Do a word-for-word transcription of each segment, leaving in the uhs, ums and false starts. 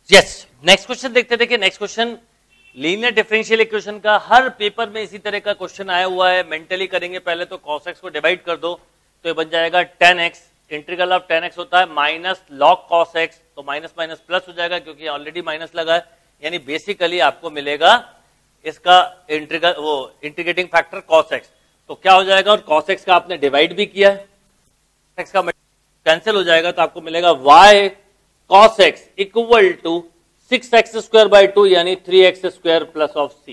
Yes, next question देखते देखिए next question linear differential equation का हर पेपर में इसी तरह का क्वेश्चन आया हुआ है। मेंटली करेंगे, पहले तो cos x को डिवाइड कर दो तो ये बन जाएगा ten x, integral of ten x होता है माइनस log cos x, तो माइनस माइनस प्लस हो जाएगा क्योंकि ऑलरेडी माइनस लगा है, यानी बेसिकली आपको मिलेगा इसका इंटीग्रल वो इंटीग्रेटिंग फैक्टर cos x, तो क्या हो जाएगा, और cos x का आपने डिवाइड भी किया है, x का कैंसिल हो जाएगा तो आपको मिलेगा y cos x equal to six x square by two यानी three x square plus of C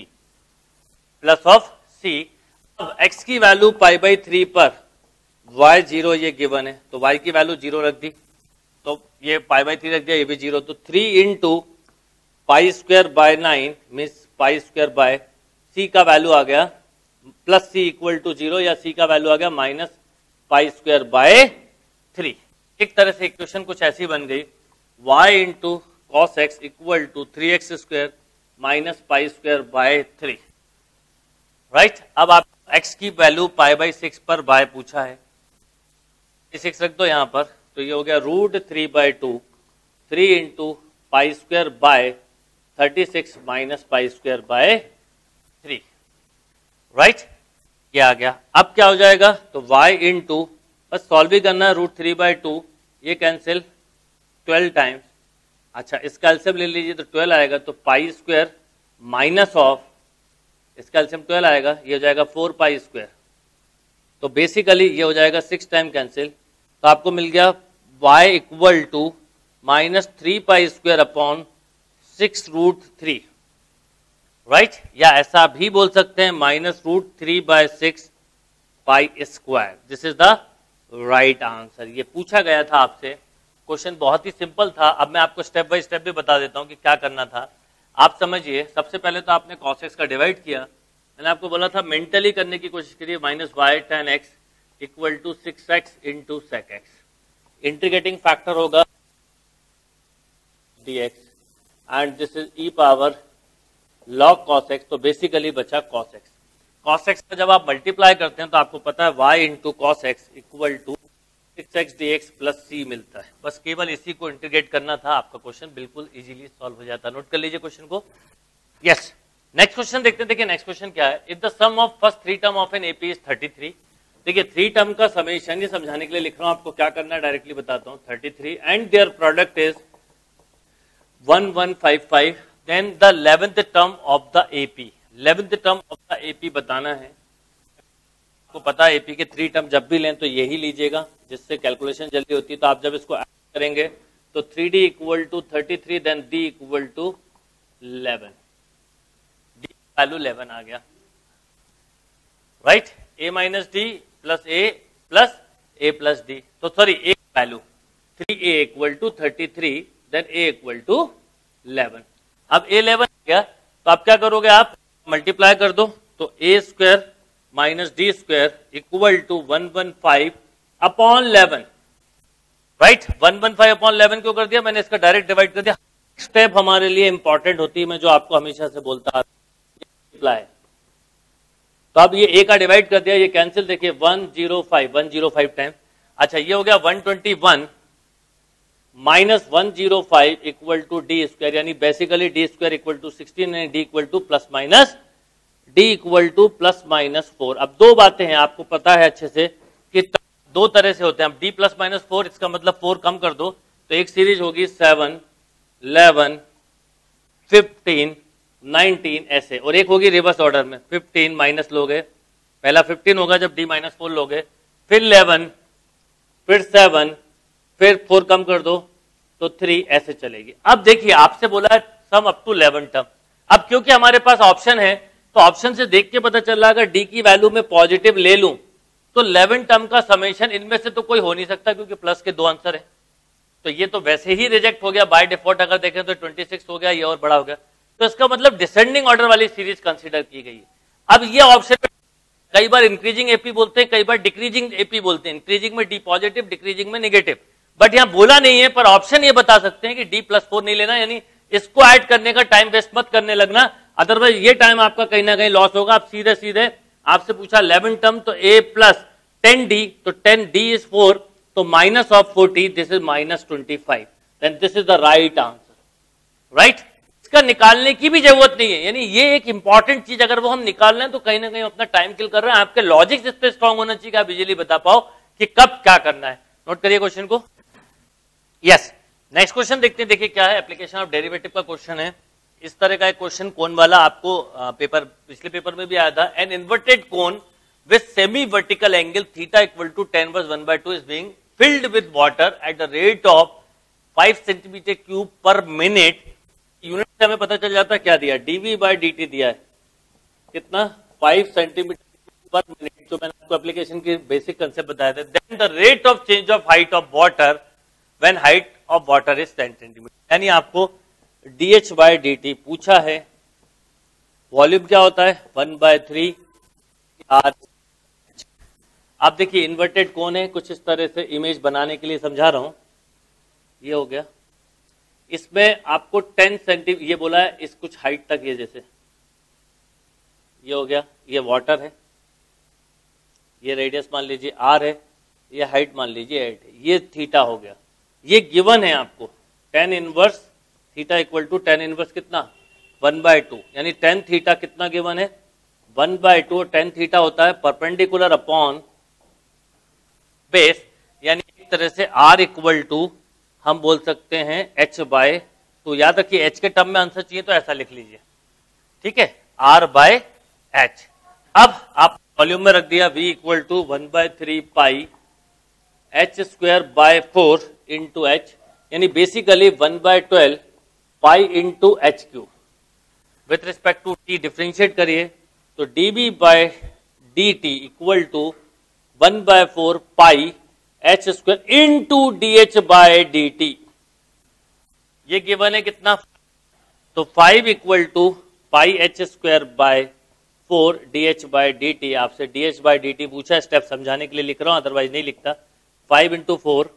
plus of C. अब x की वैल्यू पाई बाई थ्री पर y जीरो ये गिवन है, तो y की वैल्यू जीरो रख दी, तो ये पाई बाई थ्री रख दिया, ये भी जीरो, तो three into pi square by nine means pi square by C का वैल्यू आ गया plus C equal to zero, या सी का वैल्यू आ गया minus pi square by three. एक तरह से इक्वेशन कुछ ऐसी बन गई, y into cos x equal to three x square minus pi square by three, right. अब आप x की वैल्यू पाई बाई सिक्स पर बाय पूछा है, सिक्स रख दो यहां पर, तो ये हो गया root three by two, three into pi square by thirty six minus pi square by three, right, ये आ गया। अब क्या हो जाएगा, तो y इंटू बस सॉल्व ही करना है, रूट थ्री बाई टू ये कैंसिल ट्वेल्व टाइम्स, अच्छा इसका एलसीएम ले लीजिए तो ट्वेल्व आएगा, तो पाई स्क्वायर माइनस ऑफ इसका एलसीएम ट्वेल्व आएगा, ये हो जाएगा फोर पाई स्क्वायर, तो बेसिकली ये हो जाएगा सिक्स टाइम कैंसिल, तो आपको मिल गया y equal to minus three pi square upon six root three, right, या ऐसा भी बोल सकते हैं minus root three by six pi square, this is the right answer. ये पूछा गया था आपसे, क्वेश्चन बहुत ही सिंपल था। अब मैं आपको स्टेप बाय स्टेप भी बता देता हूं कि क्या करना था। आप समझिए, सबसे पहले तो आपने cos x का डिवाइड किया, मैंने आपको बोला था मेंटली करने की कोशिश करिए, minus y ten x equal to six x into sec x, integrating factor होगा dx and this is e power log cos x, तो बेसिकली बचा cos x। cos x का जब आप मल्टीप्लाई करते हैं तो आपको पता है y into cos x equal to six x d x plus C मिलता है, बस केवल इसी को इंटीग्रेट करना था, आपका क्वेश्चन बिल्कुल इजीली सॉल्व हो जाता है। नोट कर लीजिए क्वेश्चन को। यस, नेक्स्ट क्वेश्चन देखते हैं। देखिए नेक्स्ट क्वेश्चन क्या है, if the sum of first three term of an AP is thirty three. देखिए थ्री टर्म का समेशन, ये समझाने के लिए लिख रहा हूं, आपको क्या करना है डायरेक्टली बताता हूं, thirty three and their product is one one five five, then the eleventh term of the AP, eleventh term of the AP बताना है। आपको पता है एपी के थ्री टर्म जब भी लें तो यही लीजिएगा, जिससे कैलकुलेशन जल्दी होती है। तो आप जब इसको ऐड करेंगे तो three d equal to thirty three, then d equal to eleven, d value eleven आ गया, right, a minus d plus a plus a plus d, तो sorry a value three a equal to thirty three, then a equal to eleven. अब a eleven आ गया तो आप क्या करोगे, आप मल्टीप्लाई कर दो, तो a square minus d square equal to one one five upon eleven, right, one one five upon eleven क्यों कर दिया मैंने, इसका डायरेक्ट डिवाइड कर दिया। स्टेप हमारे लिए इंपॉर्टेंट होती है, मैं जो आपको हमेशा से बोलता है। तो अब ये ए का डिवाइड कर दिया, ये कैंसिल, देखिए one zero five, one zero five time, अच्छा ये हो गया one twenty one minus one zero five equal to d square, यानी basically d square equal to sixteen and d equal to plus minus d equal to plus minus four. अब दो बातें हैं, आपको पता है अच्छे से कि दो तरह से होते हैं। अब डी प्लस माइनस फोर, इसका मतलब फोर कम कर दो, तो एक सीरीज होगी सेवन, इलेवन, फिफ्टीन, नाइनटीन ऐसे, और एक होगी रिवर्स ऑर्डर में, फिफ्टीन माइनस लोगे, पहला फिफ्टीन होगा जब डी माइनस फोर लोगे, फिर इलेवन, फिर सेवन, फिर फोर कम कर दो तो थ्री, ऐसे चलेगी। अब देखिए आपसे बोला है sum up to eleven term, अब क्योंकि हमारे पास ऑप्शन है तो ऑप्शन से देख के पता चल रहा है अगर डी की वैल्यू में पॉजिटिव ले लूं तो इलेवन टर्म का समेशन इनमें से तो कोई हो नहीं सकता, क्योंकि प्लस के दो आंसर है, तो ये तो वैसे ही रिजेक्ट हो गया बाय डिफॉल्ट। अगर देखें तो ट्वेंटी सिक्स हो गया, ये और बड़ा हो गया, तो इसका मतलब डिसेंडिंग ऑर्डर वाली सीरीज कंसीडर की गई है। अब ये ऑप्शन कई बार इंक्रीजिंग एपी बोलते हैं, कई बार डिक्रीजिंग एपी बोलते हैं, इंक्रीजिंग में डी पॉजिटिव, डिक्रीजिंग में नेगेटिव, बट यहां बोला नहीं है, पर ऑप्शन ये बता सकते हैं कि डी प्लस फोर नहीं लेना, यानी इसको ऐड करने का टाइम वेस्ट मत करने लगना, अदरवाइज ये टाइम आपका कहीं ना कहीं लॉस होगा। आप सीधे सीधे आपसे पूछा इलेवन टर्म, तो ए प्लस टेन डी, तो टेन डी इज फोर, तो minus of forty, this is minus twenty five, then this is the right answer, right right? इसका निकालने की भी जरूरत नहीं है, यानी ये एक इंपॉर्टेंट चीज अगर वो हम निकाल रहे हैं तो कहीं ना कहीं अपना टाइम किल कर रहे हैं। आपके लॉजिक इस पे स्ट्रांग होना चाहिए कि आप इजीली बता पाओ कि कब क्या करना है। नोट करिए क्वेश्चन को। यस, नेक्स्ट क्वेश्चन देखते हैं। देखिए क्या है, एप्लीकेशन ऑफ डेरिवेटिव का क्वेश्चन है। इस तरह का एक क्वेश्चन कोन वाला आपको पेपर पिछले पेपर में भी आया था। An inverted cone with semi vertical angle theta equal to tan inverse one by two is being filled with water at the rate of five centimetre cube per minute. Unit से हमें पता चल जाता है क्या दिया, डीवी बाय डीटी दिया है कितना, फाइव सेंटीमीटर पर मिनट। जो मैंने आपको एप्लीकेशन की बेसिक कंसेप्ट बताया था। Then the rate of change of height of water when height of water is ten centimetre. यानी आपको डीएच बाय डीटी पूछा है, वॉल्यूम क्या होता है वन बाय थ्री आर। आप देखिए इन्वर्टेड कोन है, कुछ इस तरह से इमेज बनाने के लिए समझा रहा हूं। ये हो गया, इसमें आपको टेन सेंटीमीटर ये बोला है, इस कुछ हाइट तक ये जैसे ये हो गया, ये वाटर है, ये रेडियस मान लीजिए आर है, ये हाइट मान लीजिए एट है, ये थीटा हो गया। ये गिवन है आपको tan inverse theta equal to tan inverse कितना वन बाय टू, यानी टेन थीटा कितना गिवन है one by two. Tan theta होता है परपेंडिकुलर अपॉन बेस, यानी एक तरह से आर इक्वल टू हम बोल सकते हैं एच बाय टू। याद रखिए एच के टर्म में आंसर चाहिए तो ऐसा लिख लीजिए, ठीक है, आर बाय एच। अब आप वॉल्यूम में रख दिया v equal to one by three pi h square by four into h, यानी basically one by twelve pi into h cube. With respect to t differentiate करिए तो d v by d t equal to one by four pi h square into d h by d t. ये given है कितना, तो five equal to pi h square by four d h by d t. आपसे D h by d t पूछा, step समझाने के लिए लिख रहा हूं, अदरवाइज नहीं लिखता। Five into four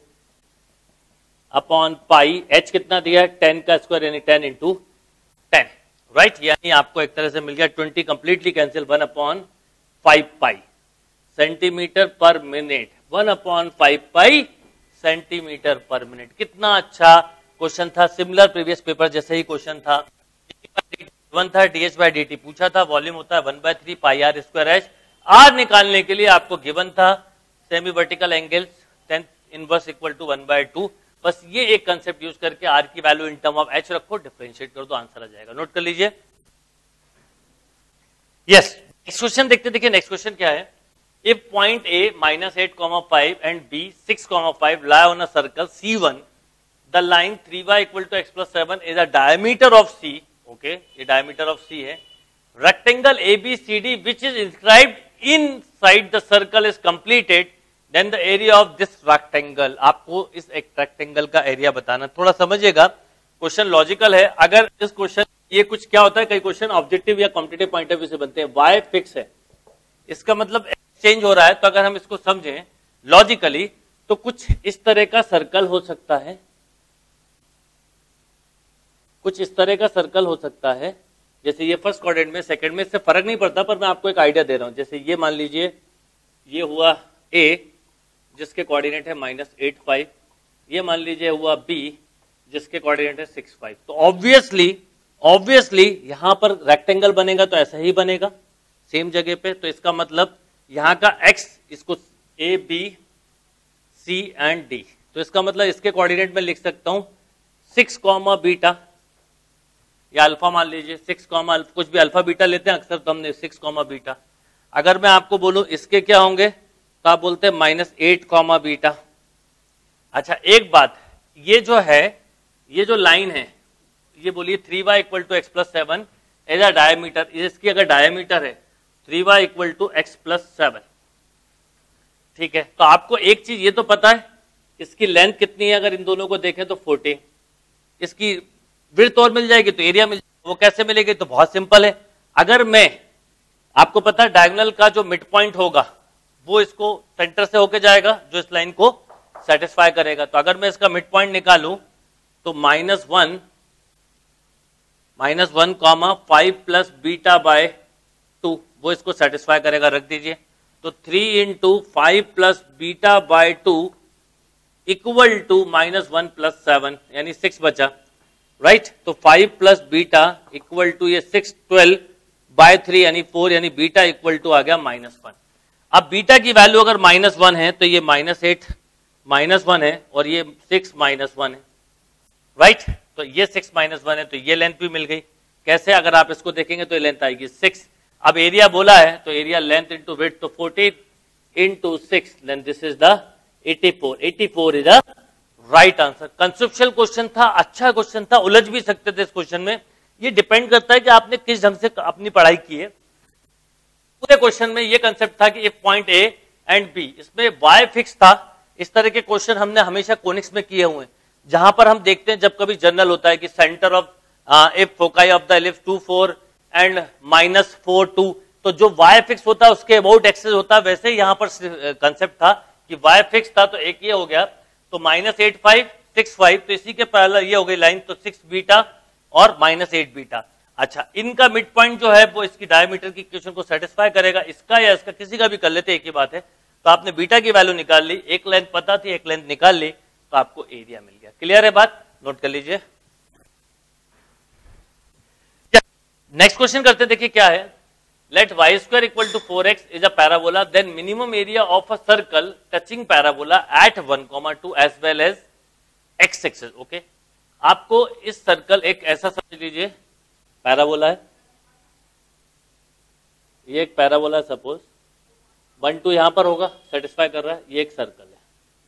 upon pi, h कितना दिया है टेन का स्क्वायर, यानी टेन इंटू टेन, राइट। यानी आपको एक तरह से मिल गया twenty completely cancel, one upon five pi centimetre per minute, one upon five pi centimetre per minute. कितना अच्छा क्वेश्चन था, सिमिलर प्रीवियस पेपर जैसे ही क्वेश्चन था। वन था डीएच बाय डीटी पूछा था, वॉल्यूम होता है one by three pi r square h. R निकालने के लिए आपको गिवन था semi vertical angles tan inverse equal to one by two. बस ये एक कंसेप्ट यूज करके आर की value in term of h रखो, डिफरेंशिएट कर दो, आंसर आ जाएगा। नोट कर लीजिए। यस, नेक्स्ट क्वेश्चन देखते देखिए नेक्स्ट क्वेश्चन क्या है। If point A minus eight comma five and B six comma five lie on a circle C one, the line three y equal to x plus seven is a diameter of C. Okay, ये diameter of C है। Rectangle A B C D which is inscribed inside the circle is completed. Then the area of this rectangle, आपको इस एक rectangle का area बताना। थोड़ा समझिएगा, question logical है। अगर इस क्वेश्चन ये कुछ क्या होता है, कई क्वेश्चन ऑब्जेक्टिव या कॉम्पिटिटिव पॉइंट ऑफ व्यू से बनते हैं। y फिक्स है, इसका मतलब चेंज हो रहा है, तो अगर हम इसको समझें लॉजिकली तो कुछ इस तरह का सर्कल हो सकता है, कुछ इस तरह का सर्कल हो सकता है। जैसे ये फर्स्ट क्वाड्रेंट में, सेकंड में इससे फर्क नहीं पड़ता, पर मैं आपको एक आइडिया दे रहा हूं। जैसे ये मान लीजिए ये हुआ ए जिसके कोऑर्डिनेट है माइनस एट फाइव, ये मान लीजिए हुआ बी जिसके कोऑर्डिनेट है सिक्स फाइव। तो ऑब्वियसली ऑब्वियसली यहां पर रेक्टेंगल बनेगा तो ऐसा ही बनेगा सेम जगह पे। तो इसका मतलब यहां का x, इसको A B C and D, तो इसका मतलब इसके कोऑर्डिनेट में लिख सकता हूं सिक्स कॉमा बीटा या अल्फा मान लीजिए, सिक्स कॉमा कुछ भी अल्फा बीटा लेते हैं अक्सर, तो हमने सिक्स कॉमा बीटा। अगर मैं आपको बोलूं इसके क्या होंगे तो आप बोलते हैं माइनस एट कॉमा बीटा। अच्छा एक बात, ये जो है ये जो लाइन है ये बोलिए three y equal to x plus seven as a diameter, इसकी अगर डायमीटर है three y equal to x plus seven, ठीक है। तो आपको एक चीज ये तो पता है इसकी लेंथ कितनी है, अगर इन दोनों को देखें तो फोर्टी, इसकी विड्थ और मिल जाएगी तो एरिया मिल जाएगी। वो कैसे मिलेगी, तो बहुत सिंपल है। अगर मैं आपको पता है डायगोनल का जो मिड पॉइंट होगा वो इसको सेंटर से होके जाएगा जो इस लाइन को सेटिस्फाई करेगा। तो अगर मैं इसका मिड पॉइंट निकालूं तो minus one minus one comma five plus beta by two, वो इसको सेटिस्फाई करेगा, रख दीजिए। तो three into five plus beta by two equal to minus one plus seven, यानी सिक्स बचा। राइट। तो five plus beta equal to ये सिक्स, ट्वेल्व बाय थ्री यानी फोर, यानी बीटा इक्वल टू आ गया माइनस वन। अब बीटा की वैल्यू अगर माइनस वन है तो ये माइनस एट माइनस वन है और ये सिक्स माइनस वन है, राइट। तो ये सिक्स माइनस वन है तो ये लेंथ भी मिल गई। कैसे? अगर आप इसको देखेंगे तो ये लेंथ आएगी सिक्स। अब एरिया बोला है तो एरिया लेंथ इंटू विड्थ, तो fourteen into six, then this is the eighty four. Eighty four is the right answer. Conceptual question था, अच्छा क्वेश्चन था, उलझ भी सकते थे इस क्वेश्चन में। ये डिपेंड करता है कि आपने किस ढंग से अपनी पढ़ाई की है। पूरे क्वेश्चन में ये कंसेप्ट था कि if point A and B, इसमें वाई फिक्स था। इस तरह के क्वेश्चन हमने हमेशा कोनिक्स में किए हुए हैं, जहां पर हम देखते हैं जब कभी जनरल होता है कि centre of if foci of the ellipse two four and minus four two, तो जो वाई फिक्स होता है उसके अबाउट एक्सेस होता है। वैसे यहां पर कंसेप्ट था कि वाई फिक्स था तो एक ये हो गया, तो minus eight five six five, तो इसी के पहले ये हो गई लाइन, तो सिक्स बीटा और माइनस एट बीटा। अच्छा, इनका मिड पॉइंट जो है वो इसकी डायमीटर की इक्वेशन को सेटिस्फाई करेगा। इसका या इसका किसी का भी कर लेते, एक ही बात है। तो आपने बीटा की वैल्यू निकाल ली, एक लेंथ पता थी, एक लेंथ निकाल ली, तो आपको एरिया मिल गया। क्लियर है बात? नोट कर लीजिए। नेक्स्ट क्वेश्चन करते, देखिए क्या है। Let y square equal to four x is a parabola, then minimum area of a circle touching parabola at one comma two as well as x axis. Okay, आपको इस circle, एक ऐसा समझ लीजिए पैराबोला है, ये एक पैराबोला है, सपोज वन टू यहां पर होगा, सेटिस्फाई कर रहा है, ये एक सर्कल है।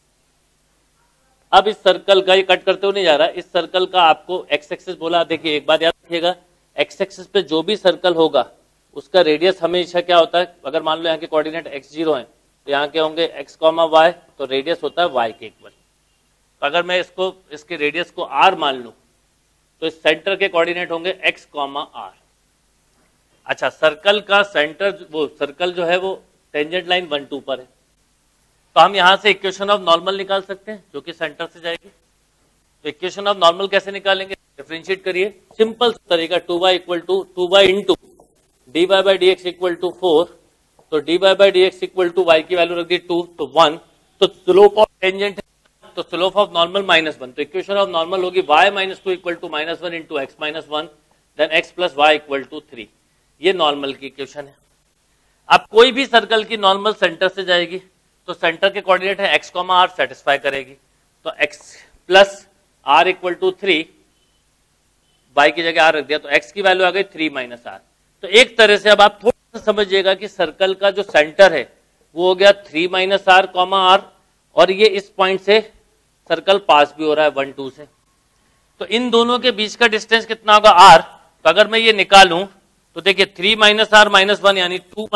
अब इस सर्कल का, ये कट करते हुए नहीं जा रहा, इस सर्कल का आपको एक्स एक्सिस बोला। देखिए एक बात याद रखिएगा, एक्स एक्सिस पे जो भी सर्कल होगा उसका रेडियस हमेशा क्या होता है, अगर मान लो यहाँ के कोऑर्डिनेट एक्स जीरो है तो यहाँ के होंगे एक्स कॉमा वाई, तो रेडियस होता है वाई के इक्वल। तो अगर मैं इसको, इसके रेडियस को आर मान लूं तो इस सेंटर के कोऑर्डिनेट होंगे एक्स कॉमा आर। अच्छा, सर्कल का सेंटर, वो सर्कल जो है वो टेंजेंट लाइन वन टू पर है, तो हम यहां से इक्वेशन ऑफ नॉर्मल निकाल सकते हैं जो कि सेंटर से जाएगी। तो इक्वेशन ऑफ नॉर्मल कैसे निकालेंगे? डिफरेंशिएट करिए, सिंपल तरीका, two y equal to two y into d y by d x equal to four, तो d y by d x equal to y की वैल्यू रख दी टू, तो वन, तो स्लोप ऑफ टेंजेंट, तो slope of normal minus one, तो equation of normal होगी y minus two equal to minus one into x minus one, then x plus y equal to three. ये normal की equation है। अब कोई भी circle की नॉर्मल सेंटर से जाएगी, तो सेंटर के कोऑर्डिनेट है एक्स कॉमा आर, सेटिस्फाई करेगी, तो x plus r equal to three, y की जगह आर रख दिया, तो एक्स की वैल्यू आ गई थ्री माइनस आर। तो एक तरह से अब आप थोड़ा सा समझिएगा कि सर्कल का जो सेंटर है वो हो गया three minus r comma r, और ये इस पॉइंट से सर्कल पास भी हो रहा है वन टू से, तो इन दोनों के बीच का डिस्टेंस कितना होगा? आर। तो अगर मैं ये निकालूं तो देखिए three minus r minus one यानी टू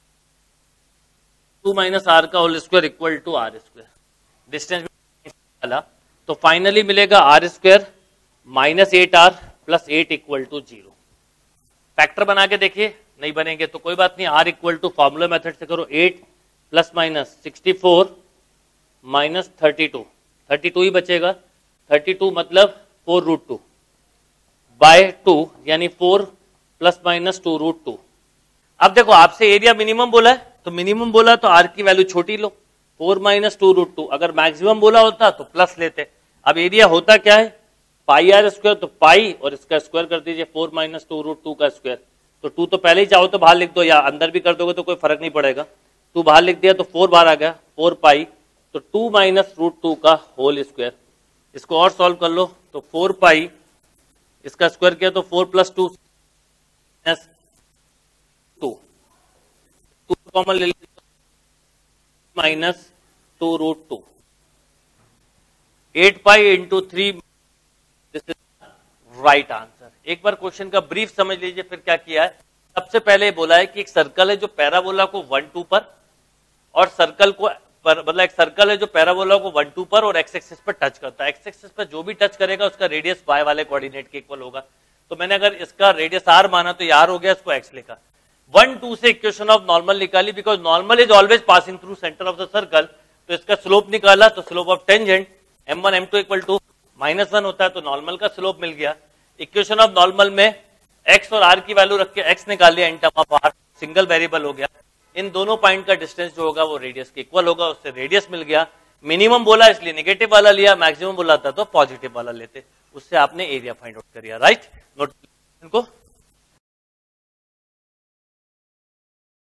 टू माइनस आर का whole square equal to r square, distance निकाला, तो फाइनली मिलेगा r square minus eight r plus eight equal to zero. Factor बना के देखिए, नहीं बनेंगे तो कोई बात नहीं, r equal to formula method से करो, eight plus minus sixty four minus thirty two, thirty two ही बचेगा, थर्टी टू मतलब four root two by two, यानी four plus minus two root two. अब देखो आपसे एरिया मिनिमम बोला है, तो मिनिमम बोला तो आर की वैल्यू छोटी लो, four minus two root two. अगर मैक्सिमम बोला होता तो प्लस लेते। अब एरिया होता क्या है? पाई आर स्क्वायर, तो पाई और इसका स्क्वायर कर दीजिए, four minus two root two का स्क्वायर, तो टू तो पहले ही चाहो तो बाहर लिख दो, या अंदर भी कर दोगे तो कोई फर्क नहीं पड़ेगा। टू बाहर लिख दिया तो फोर बाहर आ गया, फोर पाई, तो टू माइनस रूट टू का होल स्क्वायर। इसको और सॉल्व कर लो, तो फोर पाई, इसका स्क्वायर किया तो four plus two two, two common ले लीजिए, minus two root two, eight pi into three, this is right answer. एक बार क्वेश्चन का ब्रीफ समझ लीजिए, फिर क्या किया है। सबसे पहले बोला है कि एक सर्कल है जो पैराबोला को वन टू पर, और सर्कल को मतलब एक सर्कल है जो पैराबोला को वन टू पर और एक्स एक्सिस पर टच करता है। एक्स एक्सिस पर जो भी टच करेगा उसका रेडियस वाई वाले कोऑर्डिनेट के इक्वल होगा। तो मैंने अगर इसका रेडियस आर माना तो ये आर हो गया, इसको एक्स लिखा। वन टू से इक्वेशन ऑफ नॉर्मल निकाली, because normal is always passing through centre of the circle, तो इसका स्लोप निकाला, तो slope of tangent m one m two equal to minus one होता है, तो नॉर्मल का स्लोप मिल गया। इक्वेशन ऑफ नॉर्मल में एक्स और आर की वैल्यू रख के एक्स निकाल लिया in term of r, single variable हो गया। इन दोनों पॉइंट का डिस्टेंस जो होगा वो रेडियस के इक्वल होगा, उससे रेडियस मिल गया। मिनिमम बोला इसलिए नेगेटिव वाला लिया, मैक्सिमम बोला था तो पॉजिटिव वाला लेते, उससे आपने एरिया फाइंड आउट करिया, राइट। नोट